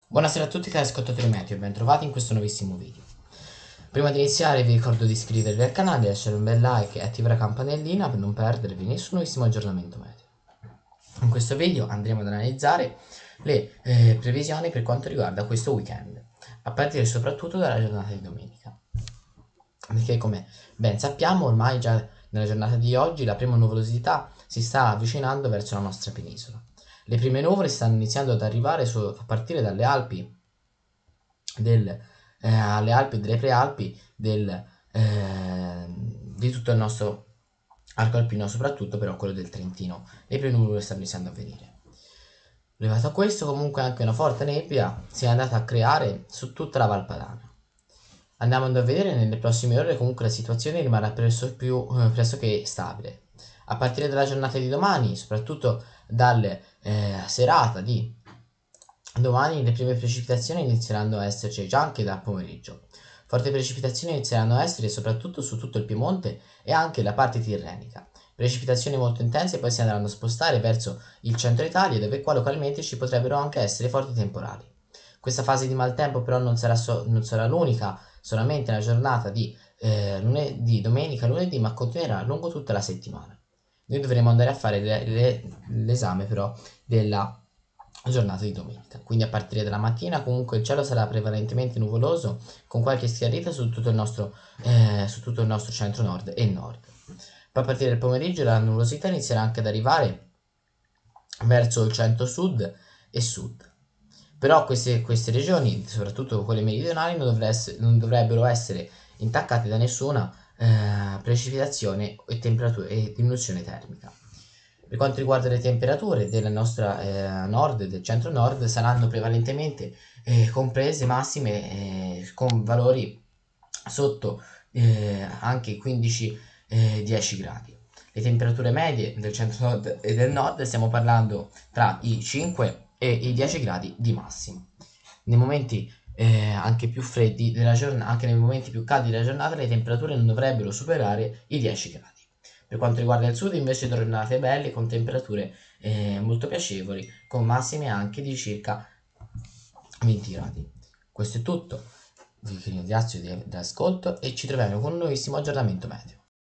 Buonasera a tutti cari ascoltatori meteo e ben trovati in questo nuovissimo video. Prima di iniziare vi ricordo di iscrivervi al canale, lasciare un bel like e attivare la campanellina per non perdervi nessun nuovissimo aggiornamento meteo. In questo video andremo ad analizzare le previsioni per quanto riguarda questo weekend, a partire soprattutto dalla giornata di domenica. Perché come ben sappiamo ormai già nella giornata di oggi la prima nuvolosità si sta avvicinando verso la nostra penisola. Le prime nuvole stanno iniziando ad arrivare a partire dalle Alpi, alle Alpi e delle Prealpi di tutto il nostro arco alpino, soprattutto però quello del Trentino. Le prime nuvole stanno iniziando a venire. Levato a questo, comunque anche una forte nebbia si è andata a creare su tutta la Valpadana. Andiamo a vedere nelle prossime ore comunque la situazione rimarrà pressoché stabile. A partire dalla giornata di domani, soprattutto dalle serata di domani, le prime precipitazioni inizieranno a esserci già anche dal pomeriggio. Forti precipitazioni inizieranno a essere soprattutto su tutto il Piemonte e anche la parte tirrenica. Precipitazioni molto intense poi si andranno a spostare verso il centro Italia, dove qua localmente ci potrebbero anche essere forti temporali. Questa fase di maltempo però non sarà l'unica solamente nella giornata di domenica, lunedì, ma continuerà lungo tutta la settimana. Noi dovremo andare a fare l'esame però della giornata di domenica. Quindi a partire dalla mattina comunque il cielo sarà prevalentemente nuvoloso con qualche schiarita su tutto il nostro centro-nord e nord. Poi a partire dal pomeriggio la nuvolosità inizierà anche ad arrivare verso il centro-sud e sud. Però queste regioni, soprattutto quelle meridionali, non dovrebbero essere intaccate da nessuna precipitazione e diminuzione termica. Per quanto riguarda le temperature della nostra nord e del centro-nord, saranno prevalentemente comprese massime con valori sotto anche i 15-10 gradi. Le temperature medie del centro-nord e del nord stiamo parlando tra i 5 e i 10 gradi di massimo. Nei momenti anche più freddi della giornata, anche nei momenti più caldi della giornata, le temperature non dovrebbero superare i 10 gradi. Per quanto riguarda il sud, invece, giornate belle con temperature molto piacevoli, con massime anche di circa 20 gradi. Questo è tutto. Vi ringrazio dell'ascolto e ci troviamo con un nuovissimo aggiornamento meteo.